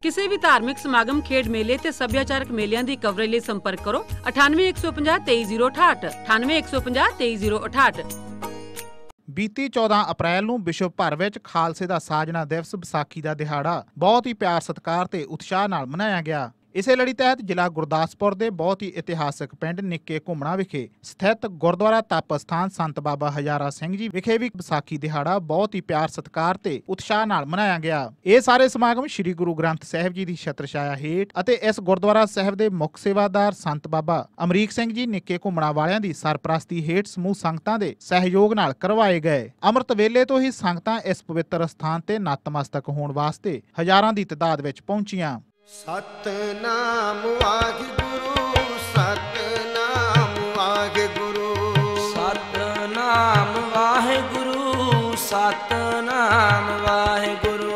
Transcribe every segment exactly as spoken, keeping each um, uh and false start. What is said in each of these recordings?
किसी भी धार्मिक समागम, खेड मेले ते सभ्याचारक मेलिਆਂ ਦੀ कवरेज ਲਈ संपर्क करो अठानवे एक सौ पचास तेईस जीरो अठाहठ अठानवे एक सौ पचास तेईस जीरो अठाहठ। बीती चौदह अप्रैल ਨੂੰ ਵਿਸ਼ਵ ਭਰ ਵਿੱਚ ਖਾਲਸੇ ਦਾ ਸਾਜਨਾ ਦਿਵਸ ਵਿਸਾਖੀ ਦਾ ਦਿਹਾੜਾ ਬਹੁਤ ਹੀ ਪਿਆਰ ਸਤਿਕਾਰ ਤੇ ਉਤਸ਼ਾਹ ਨਾਲ ਮਨਾਇਆ ਗਿਆ। ਇਸੇ ਲੜੀ ਤਹਿਤ ਜ਼ਿਲ੍ਹਾ ਗੁਰਦਾਸਪੁਰ ਦੇ ਬਹੁਤ ਹੀ ਇਤਿਹਾਸਕ ਪਿੰਡ ਨਿੱਕੇ ਘੁੰਮਣਾ ਵਿਖੇ ਸਥਿਤ ਗੁਰਦੁਆਰਾ ਤਪ ਅਸਥਾਨ ਸੰਤ ਬਾਬਾ ਹਜ਼ਾਰਾ ਸਿੰਘ ਜੀ ਵਿਖੇ ਵੀ ਵਿਸਾਖੀ ਦਿਹਾੜਾ ਬਹੁਤ ਹੀ ਪਿਆਰ ਸਤਿਕਾਰ ਤੇ ਉਤਸ਼ਾਹ ਨਾਲ ਮਨਾਇਆ ਗਿਆ। ਇਹ ਸਾਰੇ ਸਮਾਗਮ ਸ੍ਰੀ ਗੁਰੂ ਗ੍ਰੰਥ ਸਾਹਿਬ ਜੀ ਦੀ ਛਤਰਛਾਇਆ ਹੇਠ ਅਤੇ ਇਸ ਗੁਰਦੁਆਰਾ ਸਾਹਿਬ ਦੇ ਮੁੱਖ ਸੇਵਾਦਾਰ ਸੰਤ ਬਾਬਾ ਅਮਰੀਕ ਸਿੰਘ ਜੀ ਨਿੱਕੇ ਘੁੰਮਣਾ ਵਾਲਿਆਂ ਦੀ ਸਰਪ੍ਰਸਤੀ ਹੇਠ ਸਮੂਹ ਸੰਗਤਾਂ ਦੇ ਸਹਿਯੋਗ ਨਾਲ ਕਰਵਾਏ ਗਏ। ਅੰਮ੍ਰਿਤ ਵੇਲੇ ਤੋਂ ਹੀ ਸੰਗਤਾਂ ਇਸ ਪਵਿੱਤਰ ਸਥਾਨ ਤੇ ਨਤਮਸਤਕ ਹੋਣ ਵਾਸਤੇ ਹਜ਼ਾਰਾਂ ਦੀ ਤਾਦਾਦ ਵਿੱਚ ਪਹੁੰਚੀਆਂ। सतनाम वाहिगुरु सतनाम वाहिगुरु सतनाम वाहिगुरु सतनाम वाहिगुरु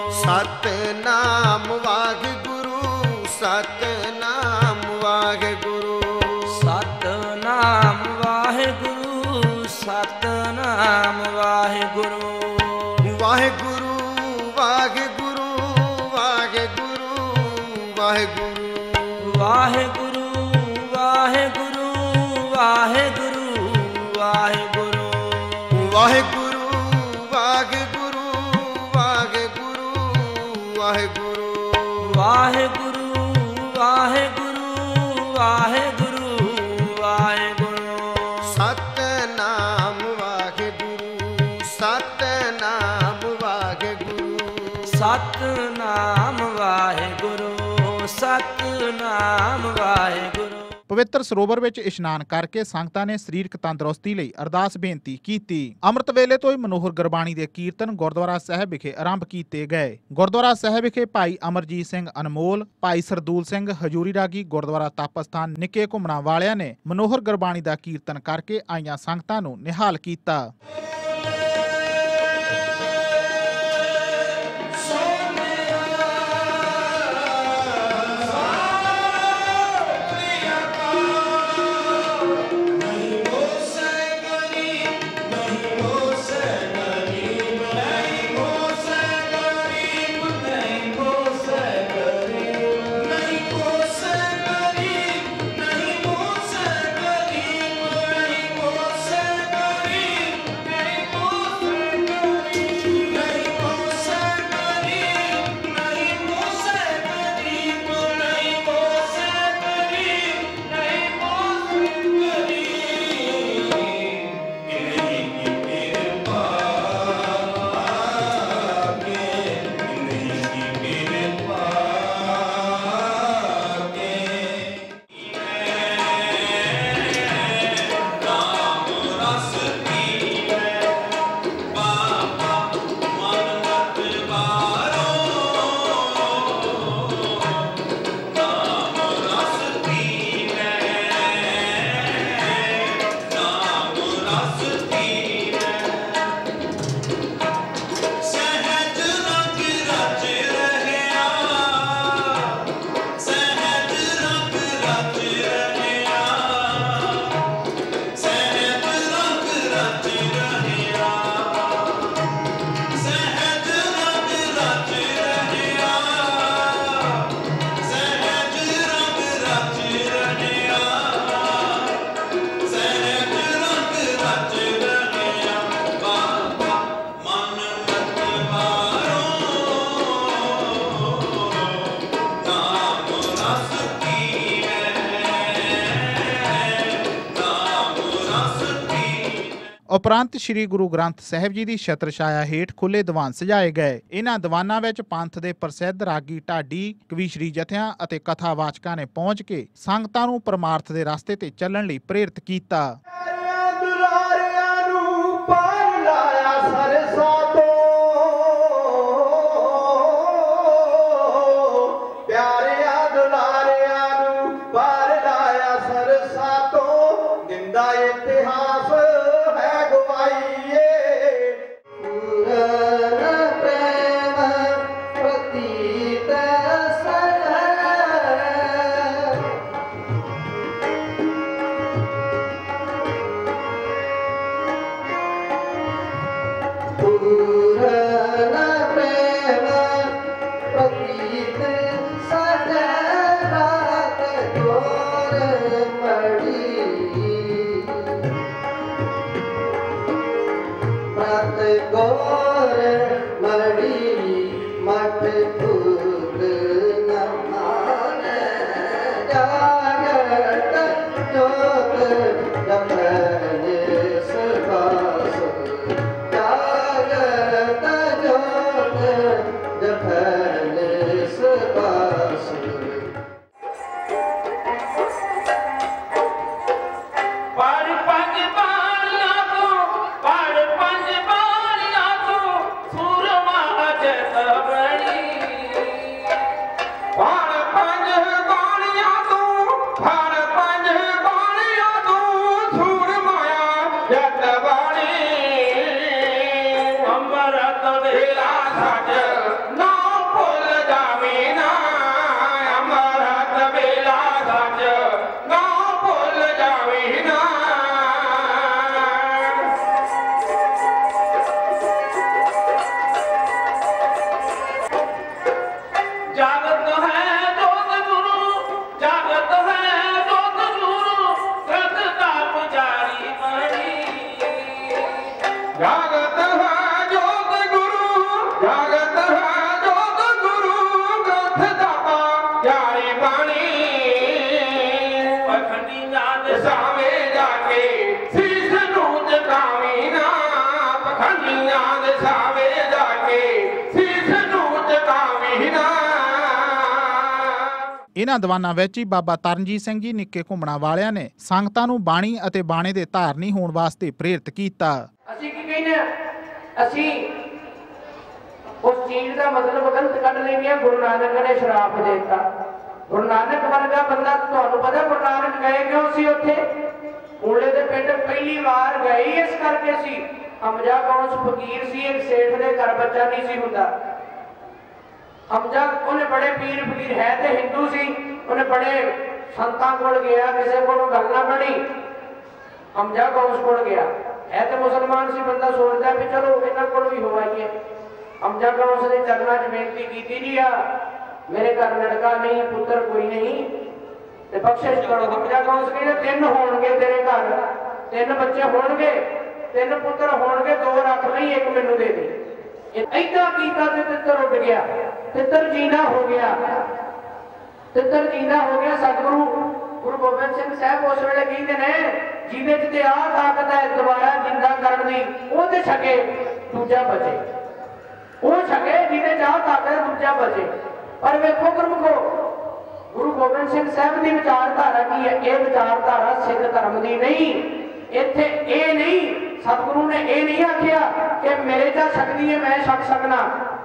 सतनाम वाहिगुरु सतनाम वाहिगुरु सतनाम वाहिगुरु सतनाम वाहिगुरु वाहिगुरु वाहिगुरु वाहिगुरु वाहिगुरु वाहिगुरु वाहिगुरु वाहिगुरु वाहिगुरु वाहिगुरु वाहिगुरु वाहिगुरु वाहिगुरु वाहिगुरु वाहिगुरु वाहिगुरु वाहिगुरु सतनाम वाहिगुरु सतनाम वाहिगुरु सतनाम वाहिगुरु सतनाम वाहिगुरु। ਪਵਿੱਤਰ ਸਰੋਵਰ ਵਿੱਚ ਇਸ਼ਨਾਨ ਕਰਕੇ ਸੰਗਤਾਂ ਨੇ ਸਰੀਰਕ ਤੰਦਰੁਸਤੀ ਲਈ ਅਰਦਾਸ ਬੇਨਤੀ ਕੀਤੀ। ਅੰਮ੍ਰਿਤ ਵੇਲੇ ਤੋਂ ਹੀ ਮਨੋਹਰ ਗੁਰਬਾਣੀ ਦੇ ਕੀਰਤਨ ਗੁਰਦੁਆਰਾ ਸਾਹਿਬ ਵਿਖੇ ਆਰੰਭ ਕੀਤੇ ਗਏ। ਗੁਰਦੁਆਰਾ ਸਾਹਿਬ ਵਿਖੇ ਭਾਈ ਅਮਰਜੀਤ ਸਿੰਘ ਅਨਮੋਲ, ਭਾਈ ਸਰਦੂਲ ਸਿੰਘ ਹਜੂਰੀ ਰਾਗੀ ਗੁਰਦੁਆਰਾ ਤਪ ਅਸਥਾਨ ਨਿੱਕੇ ਘੁੰਮਣਾ ਵਾਲਿਆਂ ਨੇ ਮਨੋਹਰ ਗੁਰਬਾਣੀ ਦਾ ਕੀਰਤਨ ਕਰਕੇ ਆਈਆਂ ਸੰਗਤਾਂ ਨੂੰ ਨਿਹਾਲ ਕੀਤਾ। ਉਪਰੰਤ ਸ੍ਰੀ ਗੁਰੂ ਗ੍ਰੰਥ ਸਾਹਿਬ ਜੀ ਦੀ ਛਤਰਛਾਇਆ ਹੇਠ ਖੁੱਲੇ ਦੀਵਾਨ ਸਜਾਏ ਗਏ। ਇਹਨਾਂ ਦੀਵਾਨਾਂ ਵਿੱਚ ਪੰਥ ਦੇ ਪ੍ਰਸਿੱਧ ਰਾਗੀ ਢਾਡੀ, ਕਵੀਸ਼ਰੀ ਜਥਿਆਂ ਅਤੇ ਕਥਾਵਾਚਕਾਂ ਨੇ ਪਹੁੰਚ ਕੇ ਸੰਗਤਾਂ ਨੂੰ ਪਰਮਾਰਥ ਦੇ ਰਸਤੇ ਤੇ ਚੱਲਣ ਲਈ ਪ੍ਰੇਰਿਤ ਕੀਤਾ। पूर्ण प्रेम प्रतीत ਜਾਗਤ ਹੈ ਜੋਤ ਗੁਰੂ ਜਾਗਤ ਹੈ ਜੋਤ ਗੁਰੂ ਗ੍ਰੰਥ ਦਾਤਾ ਪਿਆਰੀ ਬਾਣੀ ਪਖੰਡੀਆਂ ਦੇ ਸਾਵੇਂ ਜਾ ਕੇ ਸੀਸ ਨੂੰ ਝੁਕਾਵੀਂ ਨਾ ਪਖੰਡੀਆਂ ਦੇ ਸਾਵੇਂ ਜਾ ਕੇ ਸੀਸ ਨੂੰ ਝੁਕਾਵੀਂ ਨਾ। ਇਹਨਾਂ ਦੀਵਾਨਾਂ ਵਿੱਚ ਹੀ ਬਾਬਾ ਤਰਨਜੀਤ ਸਿੰਘ ਜੀ ਨਿੱਕੇ ਘੁੰਮਣਾ ਵਾਲਿਆਂ ਨੇ ਸੰਗਤਾਂ ਨੂੰ ਬਾਣੀ ਅਤੇ ਬਾਣੇ ਦੇ ਧਾਰਨੀ ਹੋਣ ਵਾਸਤੇ ਪ੍ਰੇਰਿਤ ਕੀਤਾ। ਅਸੀਂ ਕੀ ਕਹਿੰਦੇ ਆ, ਅਸੀਂ ਉਸ ਚੀਜ਼ ਦਾ ਮਤਲਬ ਗਲਤ ਕੱਢ ਲੈਂਦੇ ਆ। ਗੁਰੂ ਨਾਨਕ ਨੇ ਸ਼ਰਾਪ ਦੇ ਦਿੱਤਾ। ਗੁਰੂ ਨਾਨਕ ਵਰਗਾ ਬੰਦਾ, ਤੁਹਾਨੂੰ ਪਤਾ ਗੁਰੂ ਨਾਨਕ ਗਏ ਕਿਉਂ ਸੀ ਉੱਥੇ? ਓਲੇ ਦੇ ਪਿੰਡ ਪਹਿਲੀ ਵਾਰ ਗਏ ਇਸ ਕਰਕੇ ਸੀ। ਹਮਜਾ ਕੌਣ ਫਕੀਰ ਸੀ, ਇੱਕ ਸੇਠ ਦੇ ਘਰ ਬੱਚਾ ਨਹੀਂ ਸੀ ਹੁੰਦਾ। ਹਮਜਾ ਉਹਨੇ ਬੜੇ ਪੀਰ ਫਕੀਰ ਹੈ ਤੇ ਹਿੰਦੂ ਸੀ, ਉਹਨੇ ਬੜੇ ਸੰਤਾਂ ਕੋਲ ਗਿਆ, ਕਿਸੇ ਕੋਲੋਂ ਗੱਲ ਨਾ ਬਣੀ। ਹਮਜਾ ਕੌਣ ਕੋਲ ਗਿਆ, ਹੈ ਤੇ ਮੁਸਲਮਾਨ ਸੀ। ਬੰਦਾ ਸੋਚਦਾ ਵੀ ਚਲੋ ਇਹਨਾਂ ਕੋਲ ਵੀ ਹੋ ਆਈਏ। ਹਮਜਾ ਕੌਣ ਦੇ ਚਰਨਾਂ 'ਚ ਬੇਨਤੀ ਕੀਤੀ, ਜੀ ਆ ਮੇਰੇ ਘਰ ਲੜਕਾ ਨਹੀਂ, ਪੁੱਤਰ ਕੋਈ ਨਹੀਂ ਤੇ ਬਖਸ਼ਿਸ਼ ਕਰੋ। ਹਮਜਾ ਕੌਣ ਕਹਿੰਦੇ ਤਿੰਨ ਹੋਣਗੇ ਤੇਰੇ ਘਰ, ਤਿੰਨ ਬੱਚੇ ਹੋਣਗੇ, ਤਿੰਨ ਪੁੱਤਰ ਹੋਣਗੇ, ਦੋ ਰੱਖ ਲਈ, ਇੱਕ ਮੈਨੂੰ ਦੇ ਦੇ। ਏਦਾਂ ਕੀਤਾ ਤੇ ਤਿੱਤਰ ਉੱਡ ਗਿਆ, ਤਿੱਤਰ ਜੀਂਦਾ ਹੋ ਗਿਆ, ਤਿੱਤਰ ਜੀਂਦਾ ਹੋ ਗਿਆ। ਸਤਿਗੁਰੂ ਗੁਰੂ ਗੋਬਿੰਦ ਸਿੰਘ ਸਾਹਿਬ ਉਸ ਵੇਲੇ ਕਹਿੰਦੇ ਨੇ ਜਿਹਦੇ 'ਚ ਤੇ ਆਹ ਤਾਕਤ ਹੈ ਦੁਬਾਰਾ ਜਿੰਦਾ ਕਰਨ ਦੀ, ਉਹ ਤੇ ਛਕੇ ਦੂਜਾ ਬਚੇ, ਉਹ ਛਕੇ ਜਿਹਦੇ 'ਚ ਆਹ ਤਾਕਤ ਹੈ ਦੂਜਾ ਬਚੇ। ਪਰ ਵੇਖੋ ਗੁਰਮੁਖੋ, ਗੁਰੂ ਗੋਬਿੰਦ ਸਿੰਘ ਸਾਹਿਬ ਦੀ ਵਿਚਾਰਧਾਰਾ ਕੀ ਹੈ? ਇਹ ਵਿਚਾਰਧਾਰਾ ਸਿੱਖ ਧਰਮ ਦੀ ਨਹੀਂ। ਇੱਥੇ ਇਹ ਨਹੀਂ, ਸਤਿਗੁਰੂ ਨੇ ਇਹ ਨਹੀਂ ਆਖਿਆ ਕਿ ਮੇਰੇ 'ਚ ਸ਼ਕਤੀ ਹੈ ਮੈਂ ਛਕ ਸਕਣਾ।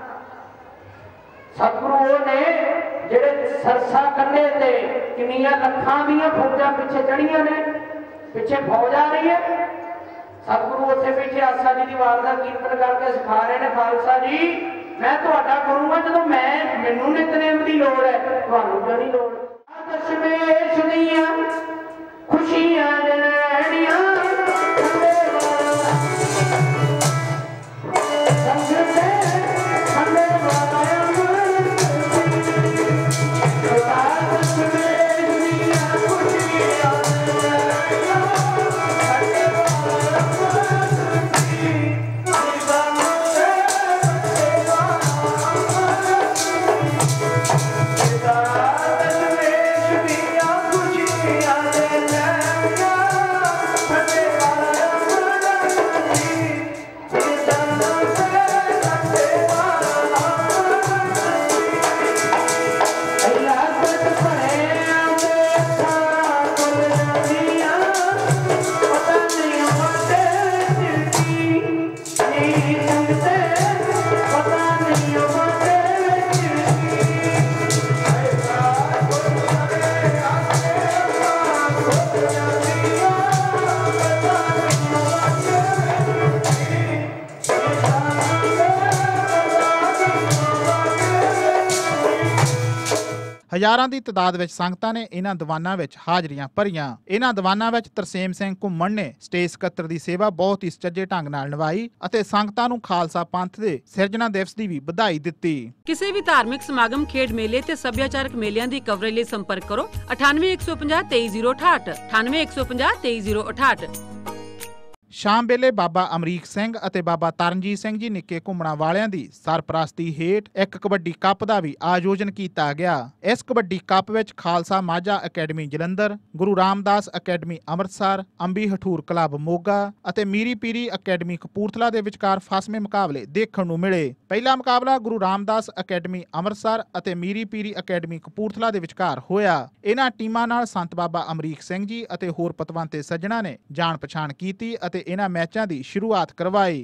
ਸਤਿਗੁਰੂ ਉਹ ਨੇ ਜਿਹੜੇ ਸਰਸਾ ਕੰਢੇ ਤੇ ਕਿੰਨੀਆਂ ਲੱਖਾਂ ਦੀਆਂ ਫੌਜਾਂ ਪਿੱਛੇ ਚੜੀਆਂ ਨੇ, ਪਿੱਛੇ ਫੌਜ ਆ ਰਹੀ ਹੈ। ਸਤਿਗੁਰੂ ਉੱਥੇ ਬੈਠੇ ਆਸਾ ਜੀ ਦੀ ਵਾਰ ਦਾ ਕੀਰਤਨ ਕਰਕੇ ਸਿਖਾ ਰਹੇ ਨੇ, ਖਾਲਸਾ ਜੀ ਮੈਂ ਤੁਹਾਡਾ ਗੁਰੂ ਹਾਂ, ਜਦੋਂ ਮੈਂ ਮੈਨੂੰ ਨਿਤਨੇਮ ਦੀ ਲੋੜ ਹੈ, ਤੁਹਾਨੂੰ ਕਿਉਂ ਨਹੀਂ ਲੋੜ? ਦਸ਼ਮੇਸ਼ ਦੀਆਂ ਖੁਸ਼ੀਆਂ ਜਨੈਣੀਆਂ ਹਜ਼ਾਰਾਂ ਦੀ ਤਾਦਾਦ ਵਿੱਚ ਸੰਗਤਾਂ ਨੇ ਇਹਨਾਂ ਦੀਵਾਨਾਂ ਵਿੱਚ ਹਾਜ਼ਰੀਆਂ ਭਰੀਆਂ। ਇਹਨਾਂ ਦੀਵਾਨਾਂ ਵਿੱਚ ਤਰਸੇਮ ਸਿੰਘ ਘੁੰਮਣ ਨੇ ਸਟੇਜ ਸਕੱਤਰ ਦੀ ਸੇਵਾ ਬਹੁਤ ਹੀ ਸੁਚੱਜੇ ਢੰਗ ਨਾਲ ਨਿਭਾਈ ਅਤੇ ਸੰਗਤਾਂ ਨੂੰ ਖਾਲਸਾ ਪੰਥ ਦੇ ਸਿਰਜਣਾ ਦਿਵਸ ਦੀ ਵੀ ਵਧਾਈ ਦਿੱਤੀ। ਕਿਸੇ ਵੀ ਧਾਰਮਿਕ ਸਮਾਗਮ, ਖੇਡ ਮੇਲੇ ਤੇ ਸੱਭਿਆਚਾਰਕ ਮੇਲਿਆਂ ਦੀ ਕਵਰੇਜ ਲਈ ਸੰਪਰਕ ਕਰੋ ਅਠਾਨਵੇਂ ਇੱਕ ਸੌ ਪੰਜਾਹ ਤੇਈ ਜ਼ੀਰੋ ਅਠਾਹਠ ਅਠਾਨਵੇਂ ਇੱਕ ਸੌ ਪੰਜਾਹ ਤੇਈ ਜ਼ੀਰੋ ਅਠਾਹਠ। ਸ਼ਾਮ ਵੇਲੇ ਬਾਬਾ ਅਮਰੀਕ ਸਿੰਘ ਅਤੇ ਬਾਬਾ ਤਰਨਜੀਤ ਸਿੰਘ ਜੀ ਨਿੱਕੇ ਘੁੰਮਣਾ ਵਾਲਿਆਂ ਦੀ ਸਰਪ੍ਰਸਤੀ ਹੇਠ ਇੱਕ ਕਬੱਡੀ ਕੱਪ ਦਾ ਵੀ ਆਯੋਜਨ ਕੀਤਾ ਗਿਆ। ਇਸ ਕਬੱਡੀ ਕੱਪ ਵਿੱਚ Khalsa Majha academy Jalandhar, Guru Ramdas academy Amritsar, Ambi Hathur club Moga ਅਤੇ ਮੀਰੀ ਪੀਰੀ ਅਕੈਡਮੀ ਕਪੂਰਥਲਾ ਦੇ ਵਿਚਕਾਰ ਫਾਸਵੇਂ ਮੁਕਾਬਲੇ ਦੇਖਣ ਨੂੰ ਮਿਲੇ। ਪਹਿਲਾ ਮੁਕਾਬਲਾ ਗੁਰੂ ਰਾਮਦਾਸ ਅਕੈਡਮੀ ਅੰਮ੍ਰਿਤਸਰ ਅਤੇ ਮੀਰੀ ਪੀਰੀ ਅਕੈਡਮੀ ਕਪੂਰਥਲਾ ਦੇ ਵਿਚਕਾਰ ਹੋਇਆ। ਇਹਨਾਂ ਟੀਮਾਂ ਨਾਲ ਸੰਤ ਬਾਬਾ ਅਮਰੀਕ ਸਿੰਘ ਜੀ ਅਤੇ ਹੋਰ ਪਤਵੰਤੇ ਸੱਜਣਾ ਨੇ ਜਾਣ ਪਛਾਣ ਕੀਤੀ ਅਤੇ ਇਹਨਾਂ ਮੈਚਾਂ ਦੀ ਸ਼ੁਰੂਆਤ ਕਰਵਾਈ।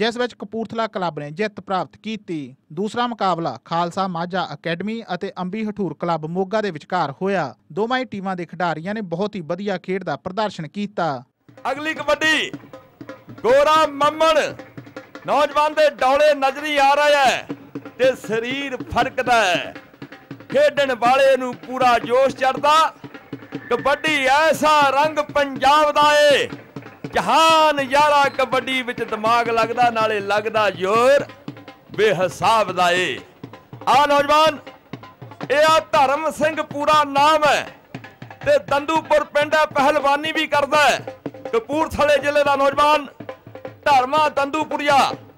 ਜਿਸ ਵਿੱਚ ਕਪੂਰਥਲਾ ਕਲੱਬ ਨੇ ਜਿੱਤ ਪ੍ਰਾਪਤ ਕੀਤੀ। ਦੂਸਰਾ ਮੁਕਾਬਲਾ ਖਾਲਸਾ ਮਾਝਾ ਅਕੈਡਮੀ ਅਤੇ ਅੰਬੀ ਹਠੂਰ ਕਲੱਬ ਮੋਗਾ ਦੇ ਵਿਚਕਾਰ ਹੋਇਆ। ਦੋਵਾਂ ਹੀ ਟੀਮਾਂ ਦੇ ਖਿਡਾਰੀਆਂ ਨੇ ਬਹੁਤ ਹੀ ਵਧੀਆ ਖੇਡ ਦਾ ਪ੍ਰਦਰਸ਼ਨ ਕੀਤਾ। ਅਗਲੀ ਕਬੱਡੀ ਗੋਰਾ ਮਮਨ ਨੌਜਵਾਨ ਦੇ ਡੌਲੇ ਨਜ਼ਰੀ ਆ ਰਿਹਾ ਹੈ ਤੇ ਸਰੀਰ ਫਰਕਦਾ ਹੈ। ਖੇਡਣ ਵਾਲੇ ਨੂੰ ਪੂਰਾ ਜੋਸ਼ ਚੜਦਾ। ਕਬੱਡੀ ਐਸਾ ਰੰਗ ਪੰਜਾਬ ਦਾ ਏ, ਜਹਾਨ ਯਾਰਾ ਕਬੱਡੀ ਵਿੱਚ ਦਿਮਾਗ ਲੱਗਦਾ, ਨਾਲੇ ਲੱਗਦਾ ਜ਼ੋਰ ਬੇਹਿਸਾਬ ਦਾ ਏ। ਆ ਨੌਜਵਾਨ ਇਹ ਆ ਧਰਮ ਸਿੰਘ ਪੂਰਾ ਨਾਮ ਹੈ ਤੇ ਦੰਦੂਪੁਰ ਪਿੰਡ ਹੈ, ਪਹਿਲਵਾਨੀ ਵੀ ਕਰਦਾ ਹੈ। ਕਪੂਰਥਲੇ ਜ਼ਿਲ੍ਹੇ ਦਾ ਨੌਜਵਾਨ ਧਰਮਾ ਦੰਦੂਪੁਰੀਆ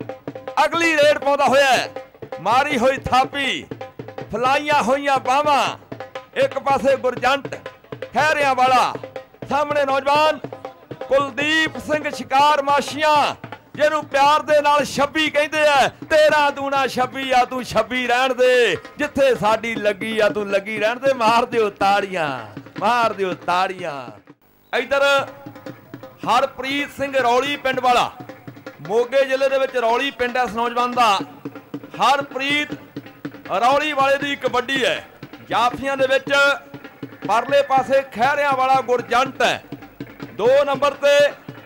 ਅਗਲੀ ਰੇਡ ਪਾਉਂਦਾ ਹੋਇਆ, ਮਾਰੀ ਹੋਈ ਥਾਪੀ, ਫਲਾਈਆਂ ਹੋਈਆਂ ਬਾਹਾਂ, ਇੱਕ ਪਾਸੇ ਗੁਰਜੰਟ ਖਹਿਰਿਆਂ ਵਾਲਾ, ਸਾਹਮਣੇ ਨੌਜਵਾਨ ਕੁਲਦੀਪ ਸਿੰਘ ਸ਼ਿਕਾਰ ਮਾਸ਼ੀਆਂ, ਜਿਹਨੂੰ ਪਿਆਰ ਦੇ ਨਾਲ ਛੱਬੀ ਕਹਿੰਦੇ ਆ। ਤੇਰਾ ਦੂਣਾ ਛੱਬੀ ਆ, ਤੂੰ ਛੱਬੀ ਰਹਿਣ ਦੇ, ਜਿੱਥੇ ਸਾਡੀ ਲੱਗੀ ਆ ਤੂੰ ਲੱਗੀ ਰਹਿਣ ਦੇ। ਮਾਰ ਦਿਓ ਤਾੜੀਆਂ, ਮਾਰ ਦਿਓ ਤਾੜੀਆਂ। ਇੱਧਰ ਹਰਪ੍ਰੀਤ ਸਿੰਘ ਰੌਲੀ ਪਿੰਡ ਵਾਲਾ, ਮੋਗੇ ਜ਼ਿਲ੍ਹੇ ਦੇ ਵਿੱਚ ਰੌਲੀ ਪਿੰਡ ਹੈ ਇਸ ਨੌਜਵਾਨ ਦਾ। ਹਰਪ੍ਰੀਤ ਰੌਲੀ ਵਾਲੇ ਦੀ ਕਬੱਡੀ ਹੈ। ਜਾਫੀਆਂ ਦੇ ਵਿੱਚ ਪਰਲੇ ਪਾਸੇ ਖਹਿਰਿਆਂ ਵਾਲਾ ਗੁਰਜੰਟ ਹੈ। ਦੋ ਨੰਬਰ ਤੇ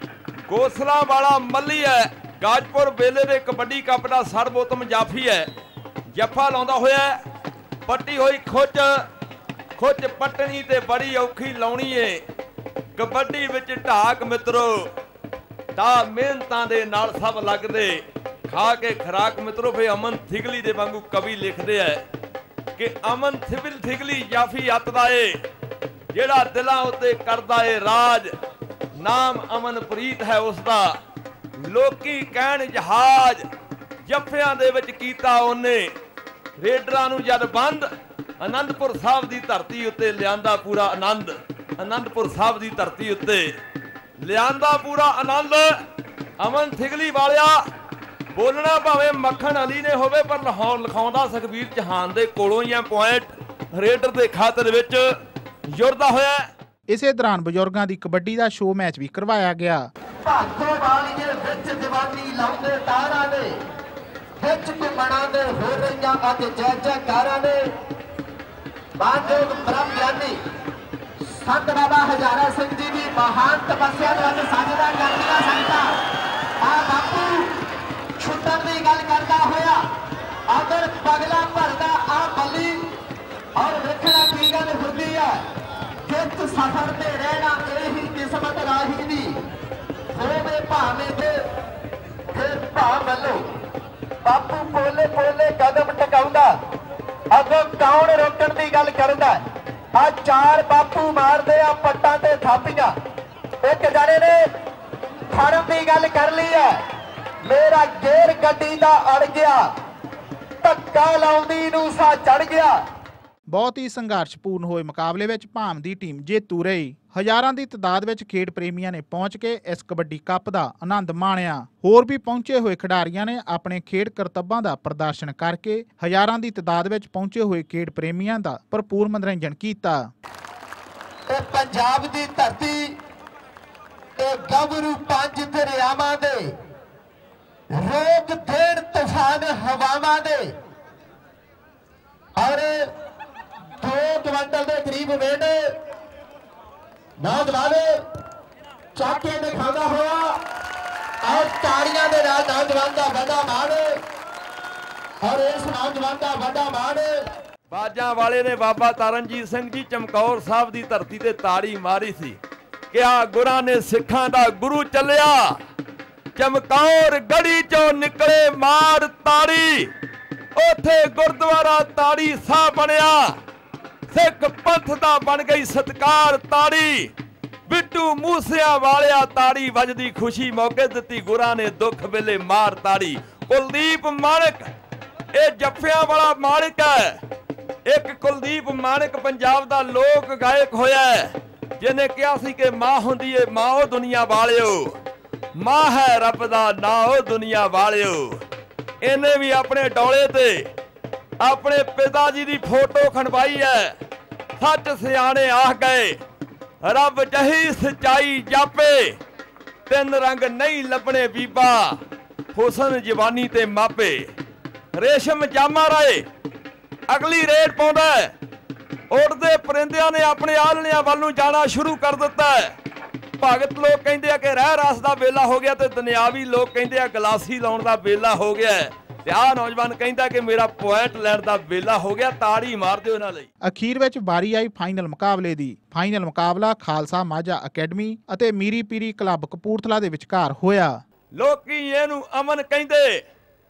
ਗੋਸਲਾ ਵਾਲਾ ਮੱਲੀ ਹੈ। ਗਾਜਪੁਰ ਵੇਲੇ ਦੇ ਕਬੱਡੀ ਕੱਪ ਦਾ ਸਰਬੋਤਮ ਜਾਫੀ ਹੈ। ਜੱਫਾ ਲਾਉਂਦਾ ਹੋਇਆ, ਪੱਟੀ ਹੋਈ ਖੁੱਚ, ਖੁੱਚ ਪੱਟਣੀ ਤੇ ਬੜੀ ਔਖੀ ਲਾਉਣੀ ਏ। ਕਬੱਡੀ ਵਿੱਚ ਢਾਕ ਮਿੱਤਰੋ ਤਾਂ ਮਿਹਨਤਾਂ ਦੇ ਨਾਲ ਸਭ ਲੱਗਦੇ, ਖਾ ਕੇ ਖਰਾਕ ਮਿੱਤਰੋ। ਫੇ ਅਮਨ ਥਿਗਲੀ ਦੇ ਵਾਂਗੂ ਕਵੀ ਲਿਖਦੇ ਐ ਕਿ ਅਮਨ ਥਿਬਲ ਥਿਗਲੀ ਜਾਫੀ ਅੱਤ ਦਾ ਏ, ਜਿਹੜਾ ਦਿਲਾਂ ਉੱਤੇ ਕਰਦਾ ਏ ਰਾਜ। ਨਾਮ ਅਮਨਪ੍ਰੀਤ ਹੈ ਉਸ ਦਾ। ਲੋਕੀ ਕਹਿਣ ਜਹਾਜ਼, ਜੱਫਿਆਂ ਦੇ ਵਿੱਚ ਕੀਤਾ ਉਹਨੇ ਰੇਡਰਾਂ ਨੂੰ ਜਦ ਬੰਦ। ਆਨੰਦਪੁਰ ਸਾਹਿਬ ਦੀ ਧਰਤੀ ਉੱਤੇ ਲਿਆਂਦਾ ਪੂਰਾ ਆਨੰਦ, ਆਨੰਦਪੁਰ ਸਾਹਿਬ ਦੀ ਧਰਤੀ ਉੱਤੇ ਲਿਆਂਦਾ ਪੂਰਾ ਆਨੰਦ। ਅਮਨ ਥਿਗਲੀ ਵਾਲਿਆ ਬੋਲਣਾ ਭਾਵੇਂ ਮੱਖਣ ਅਲੀ ਨੇ ਹੋਵੇ, ਪਰ ਲਾਹੌਰ ਲਿਖਾਉਂਦਾ ਸੁਖਬੀਰ ਚੌਹਾਨ ਦੇ ਕੋਲੋਂ ਹੀ ਆ। ਪੁਆਇੰਟ ਰੇਡਰ ਦੇ ਖਾਤਰ ਵਿੱਚ ਜੁੜਦਾ ਹੋਇਆ। ਇਸੇ ਦੌਰਾਨ ਬਜ਼ੁਰਗਾਂ ਦੀ ਕਬੱਡੀ ਦਾ ਸ਼ੋਅ ਮੈਚ ਵੀ ਕਰਵਾਇਆ ਗਿਆ। ਭਾਗੋ ਵਾਲੀਏ ਵਿੱਚ ਦੀਵਾਨੀ ਲਾਉਂਦੇ ਤਾਰਾਂ ਨੇ, ਵਿੱਚ ਘੁੰਮਣਾ ਦੇ ਹੋ ਰਹੀਆਂ ਅੱਜ ਜੈ ਜੈਕਾਰਾਂ ਨੇ। ਬਾਜੋਗ ਬ੍ਰਹਮ ਗਿਆਨੀ ਸੰਤ ਬਾਬਾ ਹਜ਼ਾਰਾ ਸਿੰਘ ਜੀ ਦੀ ਮਹਾਨ ਤਪੱਸਿਆ ਨੂੰ ਅੱਜ ਸਾਜਦਾ ਕਰਦੀਆਂ ਸੰਗਤਾਂ। ਆ ਬਾਪੂ ਛੁੱਟਣ ਦੀ ਗੱਲ ਕਰਦਾ ਹੋਇਆ ਅਗਰ ਪਗਲਾ ਭਰਦਾ ਆ ਬੱਲੀ, ਔਰ ਵੇਖਣਾ ਕੀ ਗੱਲ ਹੁੰਦੀ ਹੈ। ਜਿੱਤ ਸਫਰ ਤੇ ਰਹਿਣਾ ਇਹੀ ਕਿਸਮਤ ਰਾਹੀ ਦੀ ਹੋਵੇ ਭਾਵੇਂ ਤੇ ਫਿਰ ਭਾਂ ਵੱਲੋਂ। ਬਾਪੂ ਪੋਲੇ ਪੋਲੇ ਕਦਮ ਟਿਕਾਉਂਦਾ, ਅੱਗੋਂ ਕੌਣ ਰੋਕਣ ਦੀ ਗੱਲ ਕਰਦਾ। ਆ ਚਾਰ ਬਾਪੂ ਮਾਰਦੇ ਆ ਪੱਟਾਂ ਤੇ ਥਾਪੀਆਂ। ਇੱਕ ਜਾਣੇ ਨੇ ਫੜਨ ਦੀ ਗੱਲ ਕਰ ਲਈ ਹੈ, ਮੇਰਾ ਗੇਰ ਗੱਡੀ ਦਾ ਅੜ ਗਿਆ, ਧੱਕਾ ਲਾਉਂਦੀ ਨੂੰ ਸਾ ਚੜ ਗਿਆ। ਬਹੁਤ ਹੀ ਸੰਘਰਸ਼ਪੂਰਨ ਹੋਏ ਮੁਕਾਬਲੇ ਵਿੱਚ ਭਾਮ ਦੀ ਟੀਮ ਜੇਤੂ ਰਹੀ। ਹਜ਼ਾਰਾਂ ਦੀ ਤਾਦਾਦ ਵਿੱਚ ਖੇਡ ਪ੍ਰੇਮੀਆਂ ਨੇ ਪਹੁੰਚ ਕੇ ਇਸ ਕਬੱਡੀ ਕੱਪ ਦਾ ਆਨੰਦ ਮਾਣਿਆ। ਹੋਰ ਵੀ ਪਹੁੰਚੇ ਹੋਏ ਖਿਡਾਰੀਆਂ ਨੇ ਆਪਣੇ ਖੇਡ ਕਰਤੱਬਾਂ ਦਾ ਪ੍ਰਦਰਸ਼ਨ ਕਰਕੇ ਹਜ਼ਾਰਾਂ ਦੀ ਤਾਦਾਦ ਵਿੱਚ ਪਹੁੰਚੇ ਹੋਏ ਖੇਡ ਪ੍ਰੇਮੀਆਂ ਦਾ ਭਰਪੂਰ ਮਨੋਰੰਜਨ ਕੀਤਾ। ਤੇ ਪੰਜਾਬ ਦੀ ਧਰਤੀ ਤੇ ਗੱਭਰੂ ਪੰਜ ਦਰਿਆਵਾਂ ਦੇ, ਰੋਗ ਦੇਣ ਤੂਫਾਨ ਹਵਾਵਾਂ ਦੇ, ਔਰ ਦੋ ਕੁਇੰਟਲ ਦੇ ਕਰੀਬ ਵੇਟ ਨੌਜਵਾਨ ਚੱਕ ਕੇ ਦਿਖਾਉਂਦਾ ਹੋਇਆ, ਔਰ ਤਾੜੀਆਂ ਦੇ ਨਾਲ ਨੌਜਵਾਨ ਦਾ ਵੱਡਾ ਮਾਣ, ਔਰ ਇਸ ਨੌਜਵਾਨ ਦਾ ਵੱਡਾ ਮਾਣ। ਬਾਜਾਂ ਵਾਲੇ ਨੇ ਬਾਬਾ ਤਰਨਜੀਤ ਸਿੰਘ ਜੀ ਚਮਕੌਰ ਸਾਹਿਬ ਦੀ ਧਰਤੀ ਤੇ ਤਾੜੀ ਮਾਰੀ ਸੀ। ਕਿਹਾ ਗੁਰਾਂ ਨੇ ਸਿੱਖਾਂ ਦਾ ਗੁਰੂ ਚੱਲਿਆ, ਚਮਕੌਰ ਗੜੀ ਚੋਂ ਨਿਕਲੇ ਮਾਰ ਤਾੜੀ, ਉੱਥੇ ਗੁਰਦੁਆਰਾ ਤਾੜੀ ਸਾਹਿਬ ਬਣਿਆ। ਸਿੱਖ ਪੰਥ ਦਾ ਬਣ ਗਈ ਸਤਕਾਰ ਤਾੜੀ, ਬਿੱਟੂ ਮੂਸਿਆਂ ਵਾਲਿਆ ਤਾੜੀ ਵੱਜਦੀ ਖੁਸ਼ੀ ਮੌਕੇ ਦਿੱਤੀ ਗੁਰਾਂ ਨੇ ਦੁੱਖ ਵੇਲੇ ਮਾਰ ਤਾੜੀ। ਕੁਲਦੀਪ ਮਾਣਕ ਇਹ ਜੱਫਿਆਂ ਵਾਲਾ ਮਾਣਕ ਹੈ। ਇੱਕ ਕੁਲਦੀਪ ਮਾਣਕ ਪੰਜਾਬ ਦਾ ਲੋਕ ਗਾਇਕ ਹੋਇਆ, ਜਿਹਨੇ ਕਿਹਾ ਸੀ ਕਿ ਮਾਂ ਹੁੰਦੀ ਏ ਮਾਂ ਉਹ ਦੁਨੀਆ ਵਾਲਿਓ, ਮਾਂ ਹੈ ਰੱਬ ਦਾ ਨਾਂ ਉਹ ਦੁਨੀਆ ਵਾਲਿਓ। ਇਹਨੇ ਵੀ ਆਪਣੇ ਡੋਲੇ ਤੇ ਆਪਣੇ ਪਿਤਾ ਜੀ ਦੀ ਫੋਟੋ ਖਣਵਾਈ ਹੈ। ਸੱਚ ਸਿਆਣੇ ਆਖ ਗਏ ਰੱਬ ਜਹੀ ਸਚਾਈ ਜਾਪੇ, ਤਿੰਨ ਰੰਗ ਨਹੀਂ ਲੱਭਣੇ ਬੀਬਾ, ਹੁਸਨ ਜਵਾਨੀ ਤੇ ਮਾਪੇ ਰੇਸ਼ਮ ਜਾਮਾ ਰਾਏ ਅਗਲੀ ਰੇਡ ਪਾਉਂਦਾ ਉੜਦੇ ਪਰਿੰਦਿਆਂ ਨੇ ਆਪਣੇ ਆਲਣਿਆਂ ਵੱਲ ਨੂੰ ਜਾਣਾ ਸ਼ੁਰੂ ਕਰ ਦਿੱਤਾ ਹੈ। ਭਗਤ ਲੋਕ ਕਹਿੰਦੇ ਆ ਕਿ ਰਹਿ ਰਸ ਦਾ ਵੇਲਾ ਹੋ ਗਿਆ ਤੇ ਦੁਨਿਆਵੀ ਲੋਕ ਕਹਿੰਦੇ ਆ ਗਲਾਸੀ ਲਾਉਣ ਦਾ ਵੇਲਾ ਹੋ ਗਿਆ ਤੇ ਆਹ ਨੌਜਵਾਨ ਕਹਿੰਦਾ ਕਿ ਮੇਰਾ ਪੁਆਇੰਟ ਲੈਣ ਦਾ ਵੇਲਾ ਹੋ ਗਿਆ। ਤਾੜੀ ਮਾਰ ਦਿਓ ਇਹਨਾਂ ਲਈ। ਅਖੀਰ ਵਿੱਚ ਵਾਰੀ ਆਈ ਫਾਈਨਲ ਮੁਕਾਬਲੇ ਦੀ। ਫਾਈਨਲ ਮੁਕਾਬਲਾ ਖਾਲਸਾ ਮਾਝਾ ਅਕੈਡਮੀ ਅਤੇ ਮੀਰੀ ਪੀਰੀ ਕਲੱਬ ਕਪੂਰਥਲਾ ਦੇ ਵਿਚਕਾਰ ਹੋਇਆ। ਲੋਕੀ ਇਹਨੂੰ ਅਮਨ ਕਹਿੰਦੇ,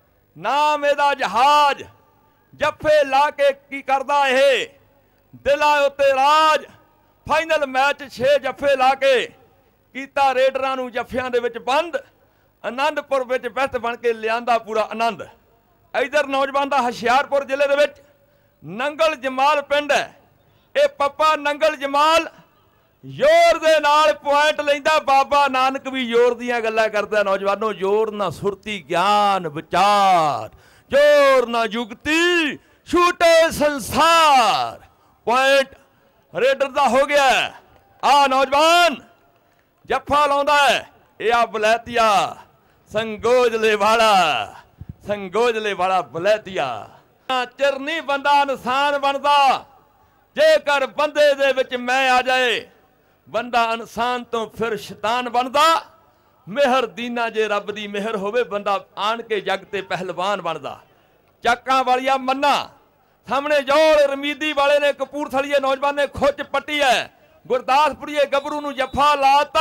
ਨਾਮ ਇਹਦਾ ਜਹਾਜ਼, ਜੱਫੇ ਲਾ ਕੇ ਕੀ ਕਰਦਾ ਇਹ, ਦਿਲਾਂ ਉੱਤੇ ਰਾਜ। ਫਾਈਨਲ ਮੈਚ ਛੇ ਜੱਫੇ ਲਾ ਕੇ ਕੀਤਾ ਰੇਡਰਾਂ ਨੂੰ ਜੱਫਿਆਂ ਦੇ ਵਿੱਚ ਬੰਦ। ਆਨੰਦਪੁਰ ਵਿੱਚ ਬੈਸਟ ਬਣ ਕੇ ਲਿਆਂਦਾ ਪੂਰਾ ਆਨੰਦ। ਇਧਰ ਨੌਜਵਾਨ ਦਾ ਹੁਸ਼ਿਆਰਪੁਰ ਜ਼ਿਲ੍ਹੇ ਦੇ ਵਿੱਚ ਨੰਗਲ ਜਮਾਲ ਪਿੰਡ ਹੈ। ਇਹ ਪੱਪਾ ਨੰਗਲ ਜਮਾਲ ਜ਼ੋਰ ਦੇ ਨਾਲ ਪੁਆਇੰਟ ਲੈਂਦਾ। ਬਾਬਾ ਨਾਨਕ ਵੀ ਜ਼ੋਰ ਦੀਆਂ ਗੱਲਾਂ ਕਰਦਾ। ਨੌਜਵਾਨੋ, ਜ਼ੋਰ ਨਾ ਸੁਰਤੀ ਗਿਆਨ ਵਿਚਾਰ, ਜ਼ੋਰ ਨਾ ਯੁਗਤੀ ਛੂਟੇ ਸੰਸਾਰ। ਪੁਆਇੰਟ ਰੇਡਰ ਦਾ ਹੋ ਗਿਆ। ਆ ਨੌਜਵਾਨ ਜੱਫਾ ਲਾਉਂਦਾ ਹੈ। ਇਹ ਆ ਬਲੈਤੀਆ ਸੰਗੋਜਲੇ ਵਾਲਾ, ਸੰਗੋਜਲੇ ਵਾਲਾ ਬਲੈਤੀਆ। ਚਿਰ ਨਹੀਂ ਬੰਦਾ ਇਨਸਾਨ ਬਣਦਾ, ਜੇਕਰ ਬੰਦੇ ਦੇ ਵਿੱਚ ਮੈਂ ਆ ਜਾਏ ਬੰਦਾ ਇਨਸਾਨ ਤੋਂ ਫਿਰ ਸ਼ੈਤਾਨ ਬਣਦਾ। ਮਿਹਰ ਦੀਨਾ ਜੇ ਰੱਬ ਦੀ ਮਿਹਰ ਹੋਵੇ ਬੰਦਾ ਆਣ ਕੇ ਜੱਗ ਤੇ ਪਹਿਲਵਾਨ ਬਣਦਾ। ਚੱਕਾਂ ਵਾਲੀਆ ਮੰਨਾ ਸਾਹਮਣੇ ਜੋਲ ਰਮੀਦੀ ਵਾਲੇ ਨੇ ਕਪੂਰਥਲੀਏ ਨੌਜਵਾਨ ਨੇ ਖੁੱਚ ਪੱਟੀ ਹੈ। ਗੁਰਦਾਸਪੁਰੀਏ ਗੱਭਰੂ ਨੂੰ ਜੱਫਾ ਲਾਤਾ।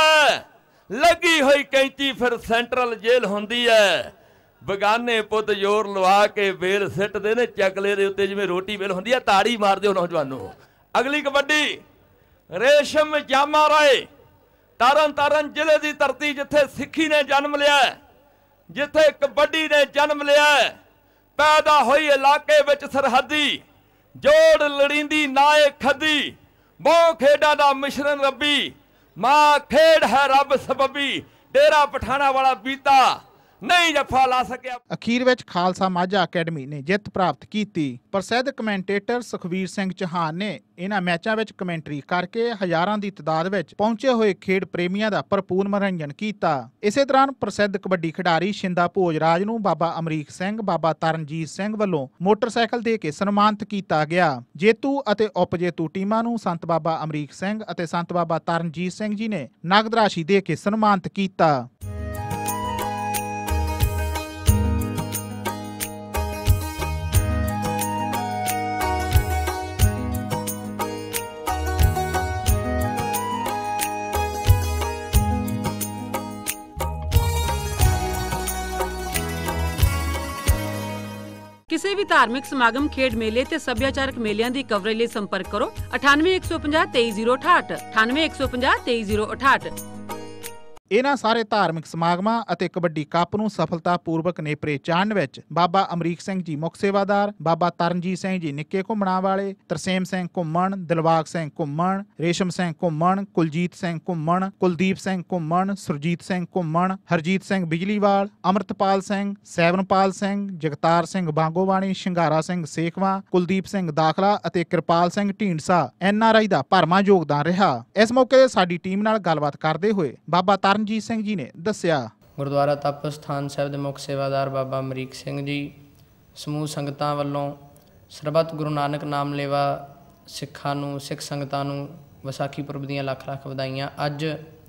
ਲੱਗੀ ਹੋਈ ਕੈਂਚੀ ਫਿਰ ਸੈਂਟਰਲ ਜੇਲ੍ਹ ਹੁੰਦੀ ਹੈ। ਬਗਾਨੇ ਪੁੱਤ ਜ਼ੋਰ ਲਵਾ ਕੇ ਵੇਲ ਸਿੱਟਦੇ ਨੇ ਚੱਕਲੇ ਦੇ ਉੱਤੇ ਜਿਵੇਂ ਰੋਟੀ ਵੇਲ ਹੁੰਦੀ ਹੈ। ਤਾੜੀ ਮਾਰ ਦਿਓ ਨੌਜਵਾਨੋ। ਅਗਲੀ ਕਬੱਡੀ ਰੇਸ਼ਮ ਜਾਮਾ ਰਾਏ, ਤਰਨ ਤਾਰਨ ਜ਼ਿਲ੍ਹੇ ਦੀ ਧਰਤੀ ਜਿੱਥੇ ਸਿੱਖੀ ਨੇ ਜਨਮ ਲਿਆ, ਜਿੱਥੇ ਕਬੱਡੀ ਨੇ ਜਨਮ ਲਿਆ। ਪੈਦਾ ਹੋਈ ਇਲਾਕੇ ਵਿੱਚ ਸਰਹੱਦੀ, ਜੋੜ ਲੜੀਂਦੀ ਨਾਏ ਖੱਦੀ। ਬਹੁ ਖੇਡਾਂ ਦਾ ਮਿਸ਼ਰਨ ਰੱਬੀ, ਮਾਂ ਖੇਡ ਹੈ ਰੱਬ ਸਬੱਬੀ। ਡੇਰਾ ਪਠਾਣਾ ਵਾਲਾ ਬੀਤਾ ਨਹੀਂ ਜੱਫਾ ਲਾ ਸਕਿਆ। ਅਖੀਰ ਵਿੱਚ ਖਾਲਸਾ ਮਾਝਾ ਅਕੈਡਮੀ ਨੇ ਜਿੱਤ ਪ੍ਰਾਪਤ ਕੀਤੀ। ਪ੍ਰਸਿੱਧ ਕਮੈਂਟੇਟਰ ਸੁਖਵੀਰ ਸਿੰਘ ਚੌਹਾਨ ਨੇ ਇਹਨਾਂ ਮੈਚਾਂ ਵਿੱਚ ਕਮੈਂਟਰੀ ਕਰਕੇ ਹਜ਼ਾਰਾਂ ਦੀ ਤਾਦਾਦ ਵਿੱਚ ਪਹੁੰਚੇ ਹੋਏ ਖੇਡ ਪ੍ਰੇਮੀਆਂ ਦਾ ਭਰਪੂਰ ਮਨੋਰੰਜਨ ਕੀਤਾ। ਇਸੇ ਦੌਰਾਨ ਪ੍ਰਸਿੱਧ ਕਬੱਡੀ ਖਿਡਾਰੀ ਸ਼ਿੰਦਾ ਭੋਜਰਾਜ ਨੂੰ ਬਾਬਾ ਅਮਰੀਕ ਸਿੰਘ, ਬਾਬਾ ਤਰਨਜੀਤ ਸਿੰਘ ਵੱਲੋਂ ਮੋਟਰਸਾਈਕਲ ਦੇ ਕੇ ਸਨਮਾਨਿਤ ਕੀਤਾ ਗਿਆ। ਜੇਤੂ ਅਤੇ ਉਪ ਜੇਤੂ ਟੀਮਾਂ ਨੂੰ ਸੰਤ ਬਾਬਾ ਅਮਰੀਕ ਸਿੰਘ ਅਤੇ ਸੰਤ ਬਾਬਾ ਤਰਨਜੀਤ ਸਿੰਘ ਜੀ ਨੇ ਨਗਦ ਰਾਸ਼ੀ ਦੇ ਕੇ ਸਨਮਾਨਿਤ ਕੀਤਾ। ਕਿਸੇ ਵੀ ਧਾਰਮਿਕ ਸਮਾਗਮ, ਖੇਡ ਮੇਲੇ ਤੇ ਸੱਭਿਆਚਾਰਕ ਮੇਲਿਆਂ ਦੀ ਕਵਰੇਜ ਲਈ ਸੰਪਰਕ ਕਰੋ ਅਠਾਨਵੇਂ ਇੱਕ ਸੌ ਪੰਜਾਹ ਤੇਈ ਜ਼ੀਰੋ ਅਠਾਹਠ ਅਠਾਨਵੇਂ ਇੱਕ ਸੌ ਪੰਜਾਹ ਤੇਈ ਜ਼ੀਰੋ ਅਠਾਹਠ। ਇਹਨਾਂ ਸਾਰੇ ਧਾਰਮਿਕ ਸਮਾਗਮਾਂ ਅਤੇ ਕਬੱਡੀ ਕੱਪ ਨੂੰ ਸਫਲਤਾਪੂਰਵਕ ਨੇਪਰੇ ਚਾੜਨ ਵਿੱਚ ਬਾਬਾ ਅਮਰੀਕ ਸਿੰਘ ਜੀ ਮੁੱਖ ਸੇਵਾਦਾਰ, ਬਾਬਾ ਤਰਨਜੀਤ ਸਿੰਘ ਜੀ ਨਿੱਕੇ ਘੁੰਮਣਾ ਵਾਲੇ, ਤਰਸੇਮ ਸਿੰਘ ਘੁੰਮਣ, ਦਿਲਬਾਗ ਸਿੰਘ ਘੁੰਮਣ, ਰੇਸ਼ਮ ਸਿੰਘ ਘੁੰਮਣ, ਕੁਲਜੀਤ ਸਿੰਘ ਘੁੰਮਣ, ਕੁਲਦੀਪ ਸਿੰਘ ਘੁੰਮਣ, ਸੁਰਜੀਤ ਸਿੰਘ ਘੁੰਮਣ, ਹਰਜੀਤ ਸਿੰਘ ਬਿਜਲੀਵਾਲ, ਅਮਰਤਪਾਲ ਸਿੰਘ, ਸੈਵਨਪਾਲ ਸਿੰਘ, ਜਗਤਾਰ ਸਿੰਘ ਬਾਂਗੋਵਾਣੀ, ਸ਼ਿੰਗਾਰਾ ਸਿੰਘ ਸੇਖਵਾਂ, ਕੁਲਦੀਪ ਸਿੰਘ ਦਾਖਲਾ ਅਤੇ Kirpal Singh Dhindsa N R I ਦਾ ਭਰਵਾਂ ਯੋਗਦਾਨ ਰਿਹਾ। ਇਸ ਮੌਕੇ ਤੇ ਸਾਡੀ ਟੀਮ ਨਾਲ ਗੱਲਬਾਤ ਕਰਦੇ ਹੋਏ ਬਾਬਾ ਤਰਨਜੀਤ ਸਿੰਘ ਜੀ ਨੇ ਦੱਸਿਆ, ਗੁਰਦੁਆਰਾ ਤਪ ਸਥਾਨ ਸਾਹਿਬ ਦੇ ਮੁੱਖ ਸੇਵਾਦਾਰ ਬਾਬਾ ਅਮਰੀਕ ਸਿੰਘ ਜੀ ਸਮੂਹ ਸੰਗਤਾਂ ਵੱਲੋਂ ਸਰਬੱਤ ਗੁਰੂ ਨਾਨਕ ਨਾਮ ਲੇਵਾ ਸਿੱਖਾਂ ਨੂੰ, ਸਿੱਖ ਸੰਗਤਾਂ ਨੂੰ ਵਿਸਾਖੀ ਪੁਰਬ ਦੀਆਂ ਲੱਖ ਲੱਖ ਵਧਾਈਆਂ। ਅੱਜ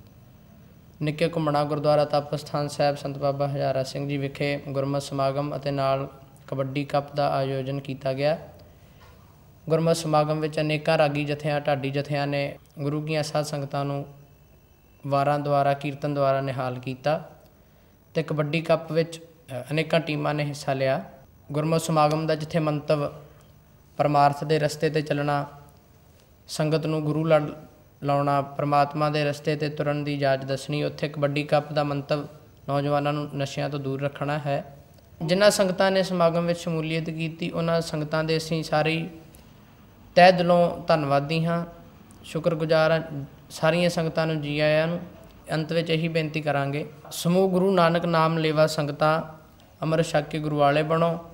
ਨਿੱਕੇ ਘੁੰਮਣਾ ਗੁਰਦੁਆਰਾ ਤਪ ਸਥਾਨ ਸਾਹਿਬ ਸੰਤ ਬਾਬਾ ਹਜ਼ਾਰਾ ਸਿੰਘ ਜੀ ਵਿਖੇ ਗੁਰਮਤਿ ਸਮਾਗਮ ਅਤੇ ਨਾਲ ਕਬੱਡੀ ਕੱਪ ਦਾ ਆਯੋਜਨ ਕੀਤਾ ਗਿਆ। ਗੁਰਮਤਿ ਸਮਾਗਮ ਵਿੱਚ ਅਨੇਕਾਂ ਰਾਗੀ ਜਥਿਆਂ, ਢਾਡੀ ਜਥਿਆਂ ਨੇ ਗੁਰੂ ਕੀਆਂ ਸਾਧ ਸੰਗਤਾਂ ਨੂੰ ਵਾਰਾਂ ਦੁਆਰਾ, ਕੀਰਤਨ ਦੁਆਰਾ ਨਿਹਾਲ ਕੀਤਾ ਅਤੇ ਕਬੱਡੀ ਕੱਪ ਵਿੱਚ ਅਨੇਕਾਂ ਟੀਮਾਂ ਨੇ ਹਿੱਸਾ ਲਿਆ। ਗੁਰਮਤਿ ਸਮਾਗਮ ਦਾ ਜਿੱਥੇ ਮੰਤਵ ਪਰਮਾਰਥ ਦੇ ਰਸਤੇ 'ਤੇ ਚੱਲਣਾ, ਸੰਗਤ ਨੂੰ ਗੁਰੂ ਲੜ ਲਾਉਣਾ, ਪਰਮਾਤਮਾ ਦੇ ਰਸਤੇ 'ਤੇ ਤੁਰਨ ਦੀ ਜਾਚ ਦੱਸਣੀ, ਉੱਥੇ ਕਬੱਡੀ ਕੱਪ ਦਾ ਮੰਤਵ ਨੌਜਵਾਨਾਂ ਨੂੰ ਨਸ਼ਿਆਂ ਤੋਂ ਦੂਰ ਰੱਖਣਾ ਹੈ। ਜਿਨ੍ਹਾਂ ਸੰਗਤਾਂ ਨੇ ਸਮਾਗਮ ਵਿੱਚ ਸ਼ਮੂਲੀਅਤ ਕੀਤੀ, ਉਹਨਾਂ ਸੰਗਤਾਂ ਦੇ ਅਸੀਂ ਸਾਰੇ ਤਹਿ ਦਿਲੋਂ ਧੰਨਵਾਦੀ ਹਾਂ, ਸ਼ੁਕਰਗੁਜ਼ਾਰ ਹਾਂ। ਸਾਰੀਆਂ ਸੰਗਤਾਂ ਨੂੰ ਜੀ ਆਇਆਂ ਨੂੰ। ਅੰਤ ਵਿੱਚ ਇਹੀ ਬੇਨਤੀ ਕਰਾਂਗੇ, ਸਮੂਹ ਗੁਰੂ ਨਾਨਕ ਨਾਮ ਲੇਵਾ ਸੰਗਤਾਂ ਅੰਮ੍ਰਿਤ ਛਕ ਕੇ ਗੁਰੂ ਵਾਲੇ ਬਣੋ।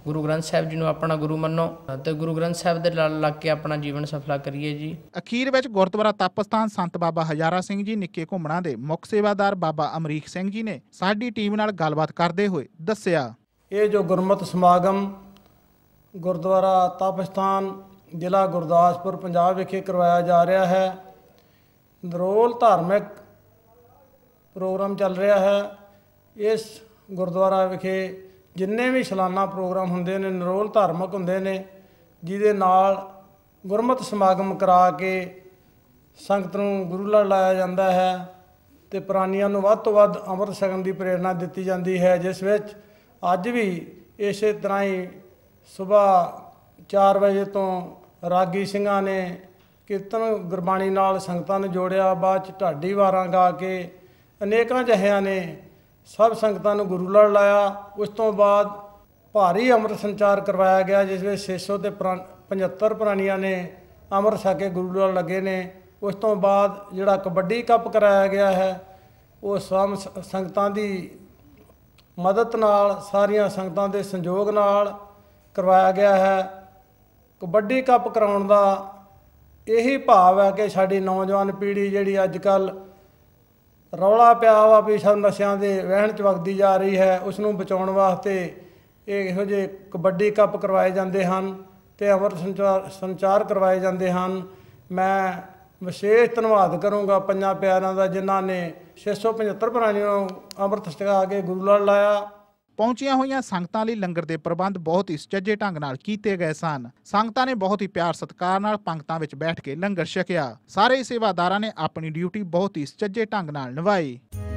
ਗੁਰੂ ਗ੍ਰੰਥ ਸਾਹਿਬ ਜੀ ਨੂੰ ਆਪਣਾ ਗੁਰੂ ਮੰਨੋ ਤੇ ਗੁਰੂ ਗ੍ਰੰਥ ਸਾਹਿਬ ਦੇ ਨਾਲ ਲੱਗ ਕੇ ਆਪਣਾ ਜੀਵਨ ਸਫਲਾ ਕਰੀਏ ਜੀ। ਅਖੀਰ ਵਿੱਚ ਗੁਰਦੁਆਰਾ ਤਪਸਥਾਨ ਸੰਤ ਬਾਬਾ ਹਜ਼ਾਰਾ ਸਿੰਘ ਜੀ ਨਿੱਕੇ ਘੁੰਮਣਾ ਦੇ ਮੁੱਖ ਸੇਵਾਦਾਰ ਬਾਬਾ ਅਮਰੀਕ ਸਿੰਘ ਜੀ ਨੇ ਸਾਡੀ ਟੀਮ ਨਾਲ ਗੱਲਬਾਤ ਕਰਦੇ ਹੋਏ ਦੱਸਿਆ, ਇਹ ਜੋ ਗੁਰਮਤਿ ਸਮਾਗਮ ਗੁਰਦੁਆਰਾ ਤਪਸਥਾਨ ਜ਼ਿਲ੍ਹਾ ਗੁਰਦਾਸਪੁਰ ਪੰਜਾਬ ਵਿਖੇ ਕਰਵਾਇਆ ਜਾ ਰਿਹਾ ਹੈ, ਨਰੋਲ ਧਾਰਮਿਕ ਪ੍ਰੋਗਰਾਮ ਚੱਲ ਰਿਹਾ ਹੈ। ਇਸ ਗੁਰਦੁਆਰਾ ਵਿਖੇ ਜਿੰਨੇ ਵੀ ਸਾਲਾਨਾ ਪ੍ਰੋਗਰਾਮ ਹੁੰਦੇ ਨੇ ਨਰੋਲ ਧਾਰਮਿਕ ਹੁੰਦੇ ਨੇ, ਜਿਹਦੇ ਨਾਲ ਗੁਰਮਤਿ ਸਮਾਗਮ ਕਰਾ ਕੇ ਸੰਗਤ ਨੂੰ ਗੁਰੂ ਲੜ ਲਾਇਆ ਜਾਂਦਾ ਹੈ ਤੇ ਪ੍ਰਾਣੀਆਂ ਨੂੰ ਵੱਧ ਤੋਂ ਵੱਧ ਅੰਮ੍ਰਿਤ ਛਕਣ ਦੀ ਪ੍ਰੇਰਨਾ ਦਿੱਤੀ ਜਾਂਦੀ ਹੈ, ਜਿਸ ਵਿੱਚ ਅੱਜ ਵੀ ਇਸੇ ਤਰ੍ਹਾਂ ਹੀ ਸੁਬਾਹ ਚਾਰ ਵਜੇ ਤੋਂ ਰਾਗੀ ਸਿੰਘਾਂ ਨੇ ਕੀਰਤਨ ਗੁਰਬਾਣੀ ਨਾਲ ਸੰਗਤਾਂ ਨੂੰ ਜੋੜਿਆ। ਬਾਅਦ 'ਚ ਢਾਡੀ ਵਾਰਾਂ ਗਾ ਕੇ ਅਨੇਕਾਂ ਜਹਿਆਂ ਨੇ ਸਭ ਸੰਗਤਾਂ ਨੂੰ ਗੁਰੂ ਲੜ ਲਾਇਆ। ਉਸ ਤੋਂ ਬਾਅਦ ਭਾਰੀ ਅੰਮ੍ਰਿਤ ਸੰਚਾਰ ਕਰਵਾਇਆ ਗਿਆ, ਜਿਸ ਵਿੱਚ ਛੇ ਸੌ ਤੇ ਪਝੱਤਰ ਪ੍ਰਾਣੀਆਂ ਨੇ ਅੰਮ੍ਰਿਤ ਛਕ ਕੇ ਗੁਰੂ ਲੜ ਲੱਗੇ ਨੇ। ਉਸ ਤੋਂ ਬਾਅਦ ਜਿਹੜਾ ਕਬੱਡੀ ਕੱਪ ਕਰਾਇਆ ਗਿਆ ਹੈ, ਉਹ ਸਭ ਸੰਗਤਾਂ ਦੀ ਮਦਦ ਨਾਲ, ਸਾਰੀਆਂ ਸੰਗਤਾਂ ਦੇ ਸੰਯੋਗ ਨਾਲ ਕਰਵਾਇਆ ਗਿਆ ਹੈ। ਕਬੱਡੀ ਕੱਪ ਕਰਾਉਣ ਦਾ ਇਹੀ ਭਾਵ ਹੈ ਕਿ ਸਾਡੀ ਨੌਜਵਾਨ ਪੀੜ੍ਹੀ ਜਿਹੜੀ ਅੱਜ ਕੱਲ੍ਹ ਰੌਲਾ ਪਿਆ ਵਾ ਵੀ ਸਭ ਨਸ਼ਿਆਂ ਦੇ ਵਹਿਣ 'ਚ ਵਗਦੀ ਜਾ ਰਹੀ ਹੈ, ਉਸ ਨੂੰ ਬਚਾਉਣ ਵਾਸਤੇ ਇਹ ਇਹੋ ਜਿਹੇ ਕਬੱਡੀ ਕੱਪ ਕਰਵਾਏ ਜਾਂਦੇ ਹਨ ਅਤੇ ਅੰਮ੍ਰਿਤ ਸੰਚਾਰ ਸੰਚਾਰ ਕਰਵਾਏ ਜਾਂਦੇ ਹਨ। ਮੈਂ ਵਿਸ਼ੇਸ਼ ਧੰਨਵਾਦ ਕਰੂੰਗਾ ਪੰਜਾਂ ਪਿਆਰਿਆਂ ਦਾ, ਜਿਨ੍ਹਾਂ ਨੇ ਛੇ ਸੌ ਪਝੱਤਰ ਪ੍ਰਾਣੀਆਂ ਨੂੰ ਅੰਮ੍ਰਿਤ ਛਕਾ ਕੇ ਗੁਰੂ ਲੜ ਲਾਇਆ। ਪਹੁੰਚੀਆਂ ਹੋਈਆਂ ਸੰਗਤਾਂ ਲਈ ਲੰਗਰ ਦੇ ਪ੍ਰਬੰਧ ਬਹੁਤ ਹੀ ਸੁਚੱਜੇ ਢੰਗ ਨਾਲ ਕੀਤੇ ਗਏ ਸਨ। ਸੰਗਤਾਂ ਨੇ ਬਹੁਤ ਹੀ ਪਿਆਰ ਸਤਿਕਾਰ ਨਾਲ ਪੰਗਤਾਂ ਵਿੱਚ ਬੈਠ ਕੇ ਲੰਗਰ ਛਕਿਆ। ਸਾਰੇ ਸੇਵਾਦਾਰਾਂ ਨੇ ਆਪਣੀ ਡਿਊਟੀ ਬਹੁਤ ਹੀ ਸੁਚੱਜੇ ਢੰਗ ਨਾਲ ਨਿਭਾਈ।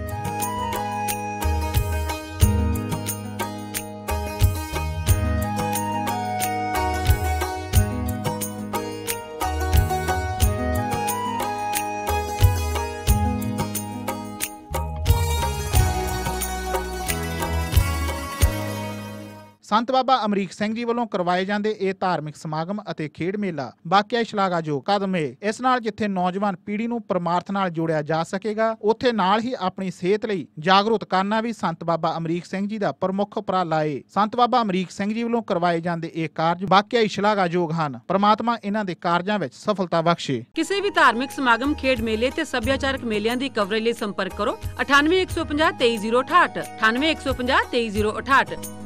ਸੰਤ ਬਾਬਾ ਅਮਰੀਕ ਸਿੰਘ ਜੀ ਵੱਲੋਂ ਕਰਵਾਏ ਜਾਂਦੇ ਇਹ ਧਾਰਮਿਕ ਸਮਾਗਮ ਅਤੇ ਖੇਡ ਮੇਲਾ ਵਾਕਿਆ ਸ਼ਲਾਘਾਯੋਗ ਕਦਮ ਹੈ। ਇਸ ਨਾਲ ਜਿੱਥੇ ਨੌਜਵਾਨ ਪੀੜ੍ਹੀ ਨੂੰ ਪਰਮਾਰਥ ਨਾਲ ਜੋੜਿਆ ਜਾ ਸਕੇਗਾ, ਉੱਥੇ ਨਾਲ ਹੀ ਆਪਣੀ ਸਿਹਤ ਲਈ ਜਾਗਰੂਕ ਕਰਨਾ ਵੀ ਸੰਤ ਬਾਬਾ ਅਮਰੀਕ ਸਿੰਘ ਜੀ ਦਾ ਪ੍ਰਮੁੱਖ ਉਪਰਾਲਾ ਹੈ। ਸੰਤ ਬਾਬਾ ਅਮਰੀਕ ਸਿੰਘ ਜੀ ਵੱਲੋਂ ਕਰਵਾਏ ਜਾਂਦੇ ਇਹ ਕਾਰਜ ਵਾਕਿਆ ਹੀ ਸ਼ਲਾਘਾਯੋਗ ਹਨ। ਪ੍ਰਮਾਤਮਾ ਇਹਨਾਂ ਦੇ ਕਾਰਜਾਂ ਵਿੱਚ ਸਫਲਤਾ ਬਖਸ਼ੇ। ਕਿਸੇ ਵੀ ਧਾਰਮਿਕ ਸਮਾਗਮ, ਖੇਡ ਮੇਲੇ ਤੇ ਸੱਭਿਆਚਾਰਕ ਮੇਲਿਆਂ ਦੀ ਕਵਰੇਜ ਲਈ ਸੰਪਰਕ ਕਰੋ ਅਠਾਨਵੇਂ ਇੱਕ ਸੌ ਪੰਜਾਹ ਤੇਈ ਜ਼ੀਰੋ ਅਠਾਹਠ ਅਠਾਨਵੇਂ ਇੱਕ ਸੌ ਪੰਜਾਹ ਤੇਈ ਜ਼ੀਰੋ ਅਠਾਹਠ।